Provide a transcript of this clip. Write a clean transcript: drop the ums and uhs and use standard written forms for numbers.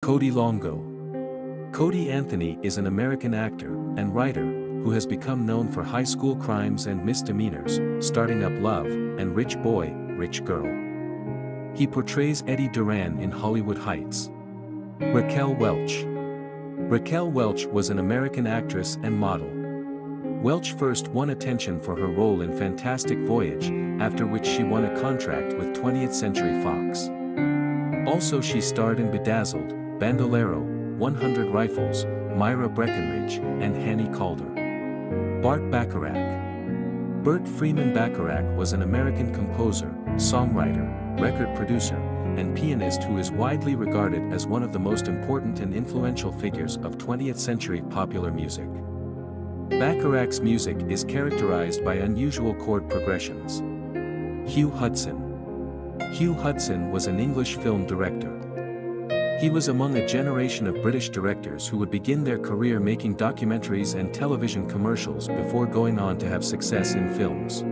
Cody Longo. Cody Anthony is an American actor and writer who has become known for high school crimes and misdemeanors, Starting Up Love, and Rich Boy, Rich Girl. He portrays Eddie Duran in Hollywood Heights. Raquel Welch. Raquel Welch was an American actress and model. Welch first won attention for her role in Fantastic Voyage, after which she won a contract with 20th Century Fox. Also she starred in Bedazzled, Bandolero, 100 Rifles, Myra Breckinridge, and Hannie Calder. Bart Bacharach. Burt Freeman Bacharach was an American composer, songwriter, record producer, and pianist who is widely regarded as one of the most important and influential figures of 20th century popular music. Bacharach's music is characterized by unusual chord progressions. Hugh Hudson. Hugh Hudson was an English film director. He was among a generation of British directors who would begin their career making documentaries and television commercials before going on to have success in films.